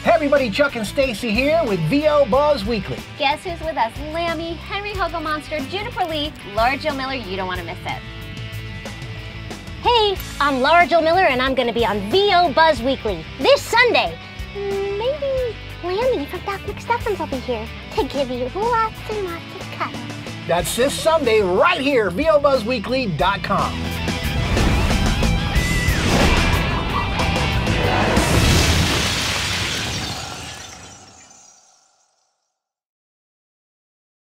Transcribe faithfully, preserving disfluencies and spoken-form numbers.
Hey everybody, Chuck and Stacey here with V O Buzz Weekly. Guess who's with us? Lammy, Henry Hugglemonster, Juniper Lee, Lara Jill Miller. You don't want to miss it. Hey, I'm Lara Jill Miller and I'm going to be on V O Buzz Weekly this Sunday. Maybe Lammy from Doc McStuffins will be here to give you lots and lots of cuddles. That's this Sunday right here, V O Buzz Weekly dot com.